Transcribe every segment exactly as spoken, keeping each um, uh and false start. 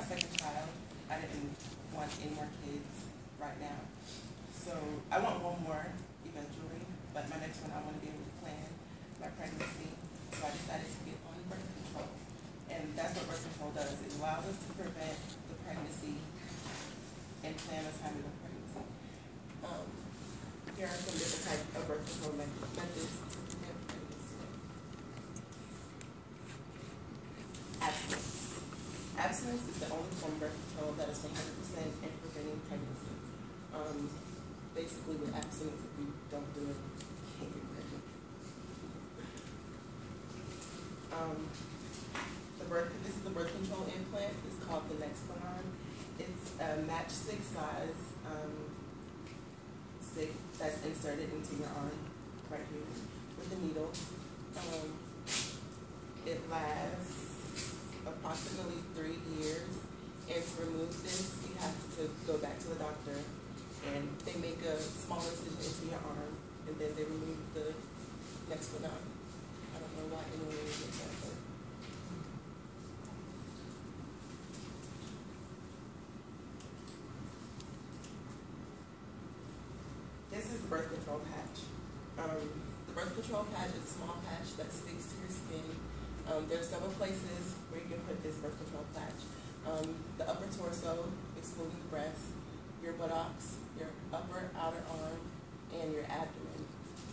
second child. I didn't want any more kids right now. So I want one more eventually, but my next one I want to be able to plan my pregnancy. So I decided to get on birth control. And that's what birth control does. It allows us to prevent the pregnancy and plan a timing of pregnancy. Um, here are some different types of birth control methods to prevent pregnancy. Abstinence. Abstinence is the only form of birth control that is one hundred percent in preventing pregnancy. Um, basically, with abstinence, if you don't do it, you can't get pregnant. Um, the birth, this is the birth control implant. It's called the Nexplanon. It's a matchstick size um, stick that's inserted into your arm right here with a needle. Um, it lasts approximately three years, and to remove this, you have to go back to the doctor, and they make a small incision into your arm, and then they remove the Nexplanon. I don't know why anyone would get that, but this is the birth control patch. Um, the birth control patch is a small patch that sticks to your skin. Um, there's several places where you can put this birth control patch. Um, the upper torso, excluding the breast, your buttocks, your upper outer arm, and your abdomen.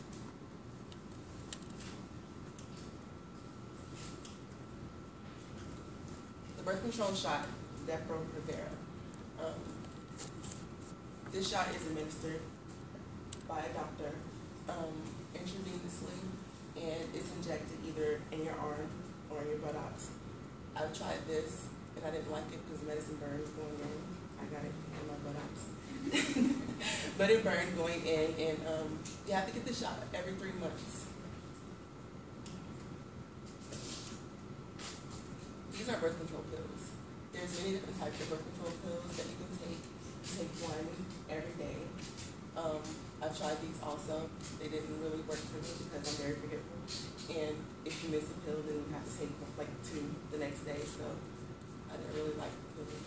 The birth control shot, Depo-Provera. Um, this shot is administered by a doctor um, intravenously, and it's injected either in your arm or in your buttocks. I've tried this, and I didn't like it because medicine burns going in. I got it in my buttocks. But it burned going in, and um, you have to get the shot every three months. These are birth control pills. There's many different types of birth control pills that you can take. Take one every day. Um, I've tried these also. They didn't really work for me because I'm very forgetful. And if you miss a pill, then you have to take like two the next day. So I didn't really like the pills.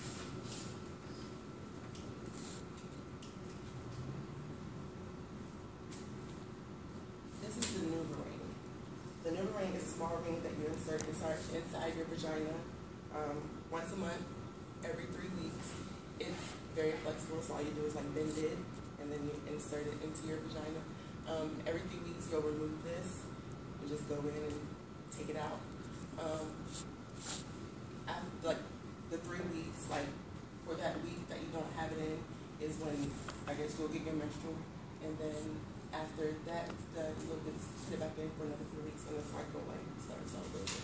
This is the NuvaRing. The NuvaRing is a small ring that you insert inside, inside your vagina um, once a month, every three weeks. It's very flexible, so all you do is like bend it, and then you insert it into your vagina. Um, every few weeks you'll remove this, you just go in and take it out. Um, after like the three weeks, like for that week that you don't have it in, is when I guess you'll get your menstrual, and then after that's done, you'll just put it back in for another three weeks, and the cycle like starts all over.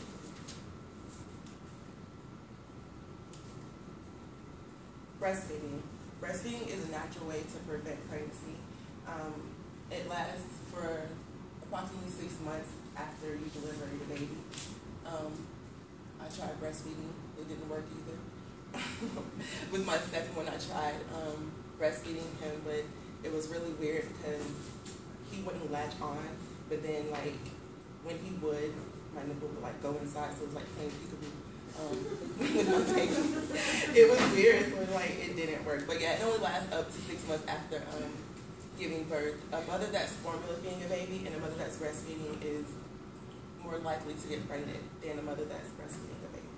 Breastfeeding. Breastfeeding is a natural way to prevent pregnancy. Um, it lasts for approximately six months after you deliver your baby. Um, I tried breastfeeding. It didn't work either. With my second one, I tried um, breastfeeding him, but it was really weird because he wouldn't latch on, but then like when he would, my nipple would like go inside, so it was like playing peekaboo. Um, with my baby. It was weird, so like it didn't work. But yeah, it only lasts up to six months after um, giving birth. A mother that's formula feeding a baby and a mother that's breastfeeding is more likely to get pregnant than a mother that's breastfeeding a baby.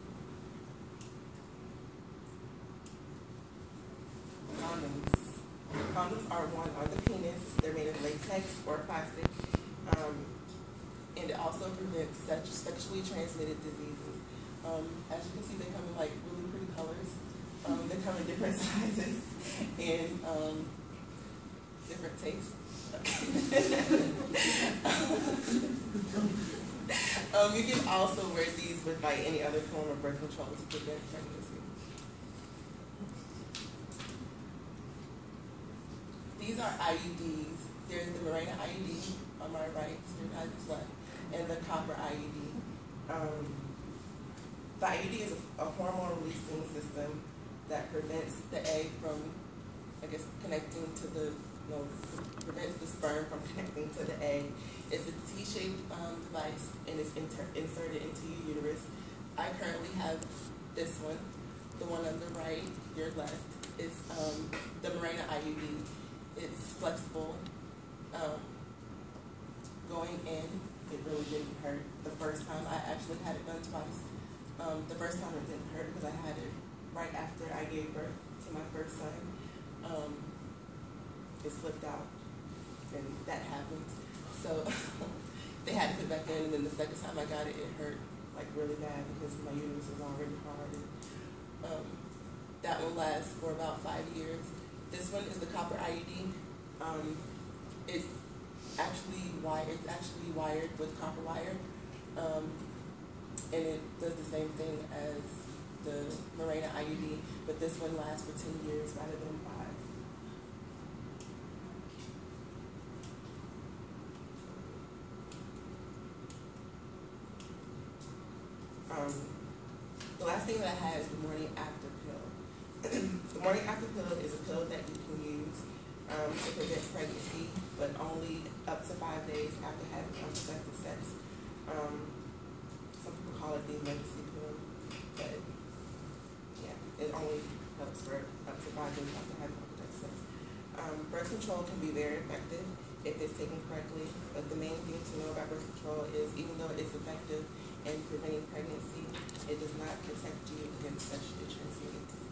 Condoms. Condoms are worn on the penis. They're made of latex or plastic, um, and it also prevents such sexually transmitted diseases. Um, as you can see, they come in like really pretty colors. Um, they come in different sizes and um, different tastes. um, you can also wear these with like any other form of birth control to prevent pregnancy. These are I U Ds. There's the Mirena I U D on my right, your guys' left, and the copper I U D. Um, The I U D is a, a hormone releasing system that prevents the egg from, I guess, connecting to the, no, prevents the sperm from connecting to the egg. It's a T-shaped um, device, and it's inter inserted into your uterus. I currently have this one. the one on the right, your left, is um, the Mirena I U D. It's flexible. Um, going in, it really didn't hurt. The first time, I actually had it done twice. Um, the first time it didn't hurt because I had it right after I gave birth to my first son. Um, it slipped out, and that happens. So they had to put it back in, and then the second time I got it, it hurt like really bad because my uterus was already hard. And, um, that one lasts for about five years. This one is the copper I U D. Um, it's actually wired. It's actually wired with copper wire, um, and it does the same thing as the Mirena I U D, but this one lasts for ten years rather than five. Um, the last thing that I had is the morning after pill. The morning after pill is a pill that you can use um, to prevent pregnancy, but only up to five days after having unprotected sex. Um, some people call it the emergency pill, but yeah, it only helps for up to five days after having unprotected sex. Um, birth control can be very effective if it's taken correctly, but the main thing to know about birth control is even though it's effective in preventing pregnancy, it does not protect you against sexually transmitted disease.